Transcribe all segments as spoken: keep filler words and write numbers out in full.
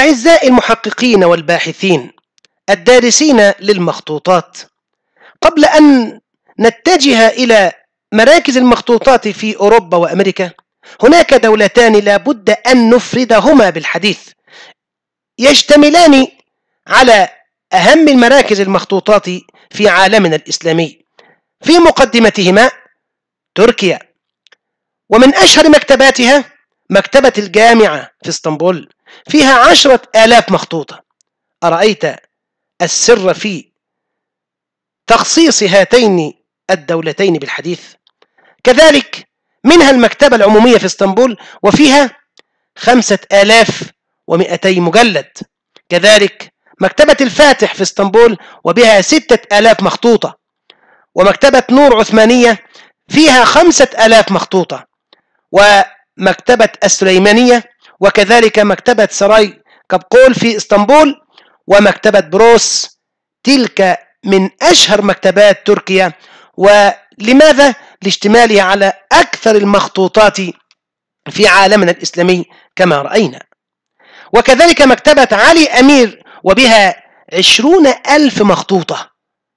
أعزائي المحققين والباحثين الدارسين للمخطوطات، قبل أن نتجه إلى مراكز المخطوطات في أوروبا وأمريكا، هناك دولتان لا بد أن نفردهما بالحديث، يشتملان على أهم المراكز المخطوطات في عالمنا الإسلامي، في مقدمتهما تركيا، ومن أشهر مكتباتها مكتبة الجامعة في اسطنبول، فيها عشرة آلاف مخطوطة. أرأيت السر في تخصيص هاتين الدولتين بالحديث؟ كذلك منها المكتبة العمومية في اسطنبول، وفيها خمسة آلاف ومئتي مجلد. كذلك مكتبة الفاتح في اسطنبول وبها ستة آلاف مخطوطة، ومكتبة نور عثمانية فيها خمسة آلاف مخطوطة، ومكتبة السليمانية، وكذلك مكتبة سراي كابقول في اسطنبول، ومكتبة بروس، تلك من أشهر مكتبات تركيا. ولماذا؟ لاشتمالها على أكثر المخطوطات في عالمنا الإسلامي كما رأينا. وكذلك مكتبة علي أمير وبها عشرون ألف مخطوطة،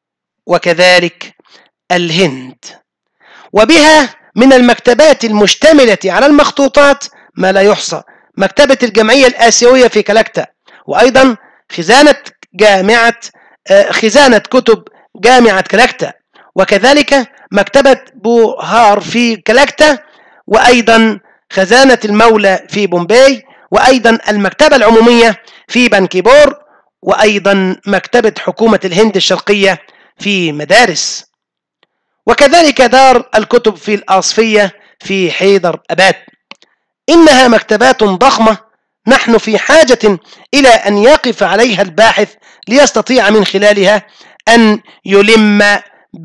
وكذلك الهند وبها من المكتبات المشتملة على المخطوطات ما لا يحصى، مكتبة الجمعية الآسيوية في كلكتة، وأيضا خزانة جامعة خزانة كتب جامعة كلكتة، وكذلك مكتبة بوهار في كلكتة، وأيضا خزانة المولى في بومباي، وأيضا المكتبة العمومية في بنكيبور، وأيضا مكتبة حكومة الهند الشرقية في مدارس، وكذلك دار الكتب في الآصفية في حيدر أباد. إنها مكتبات ضخمة نحن في حاجة إلى أن يقف عليها الباحث ليستطيع من خلالها أن يلم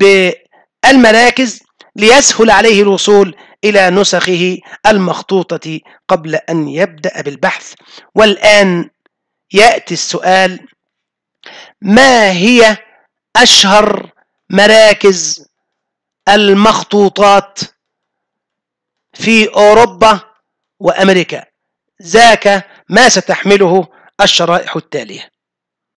بالمراكز ليسهل عليه الوصول إلى نسخه المخطوطة قبل أن يبدأ بالبحث. والآن يأتي السؤال: ما هي أشهر مراكز المخطوطات في أوروبا وأمريكا؟ ذاك ما ستحمله الشرائح التالية.